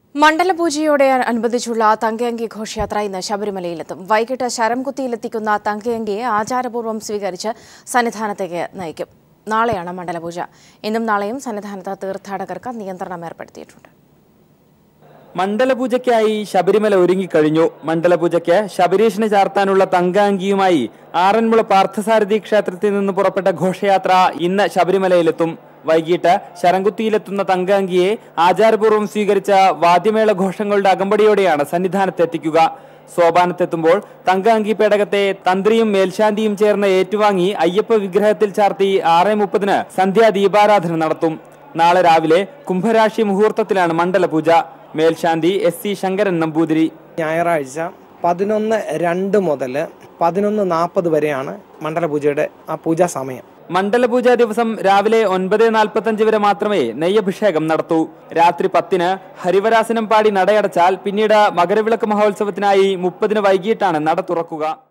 മണ്ഡലപൂജയോടെ അനുബന്ധിച്ചുള്ള തങ്ക അങ്കി ഘോഷയാത്ര ഇന്ന് ശബരിമലയിലെത്തും. വൈകിട്ട് ശരംകുത്തിയിലെത്തിക്കുന്ന തങ്ക അങ്കിയെ ആചാരപൂർവ്വം സ്വീകരിച്ച് സന്നിധാനത്തേക്ക് നയിക്കും. നാളെയാണ് മണ്ഡലപൂജ. ഇന്നും നാളെയും സന്നിധാനത്ത് തീർത്ഥാടകർക്ക് നിയന്ത്രണം ഏർപ്പെടുത്തിയിട്ടുണ്ട്. മണ്ഡലപൂജയ്ക്കായി ശബരിമല ഒരുങ്ങിക്കഴിഞ്ഞു. മണ്ഡലപൂജയ്ക്ക് ശബരീഷിന് ചാർത്താനുള്ള തങ്ക അങ്കിയുമായി ആറന്മുള പാർത്ഥസാരഥി ക്ഷേത്രത്തിൽ നിന്ന് പുറപ്പെട്ട ഘോഷയാത്ര ഇന്ന് ശബരിമലയിലെത്തും. വൈകിട്ട് ശരംകുത്തിയിലെത്തുന്ന തങ്ക അങ്കിയെ ആചാരപൂർവ്വം സ്വീകരിച്ച വാദ്യമേള ഘോഷങ്ങളുടെ അകമ്പടിയോടെയാണ് സന്നിധാനത്തെത്തിക്കുക. സോപാനത്തെത്തുമ്പോൾ തങ്ക അങ്കി പേടകത്തെ തന്ത്രിയും മേൽശാന്തിയും ചേർന്ന് ഏറ്റുവാങ്ങി അയ്യപ്പ വിഗ്രഹത്തിൽ ചാർത്തി 6:30 സന്ധ്യാ ദീപാരാധന നടത്തും. നാളെ രാവിലെ കുംഭരാശി മുഹൂർത്തത്തിലാണ് മണ്ഡലപൂജ. മേൽശാന്തി SC ശങ്കരൻ നമ്പൂതിരി. ഞായറാഴ്ച 11:02 മുതൽ 11:40 വരെയാണ് മണ്ഡലപൂജയുടെ ആ പൂജാ സമയം. മണ്ഡലപൂജ ദിവസം രാവിലെ 9:45 വരെ മാത്രമേ നെയ്യഭിഷേകം നടത്തൂ. രാത്രി 10 ഹരിവരാസനം പാടി നടയടച്ചാൽ പിന്നീട് മകരവിളക്ക് മഹോത്സവത്തിനായി 30 വൈകിട്ടാണ് നട തുറക്കുക.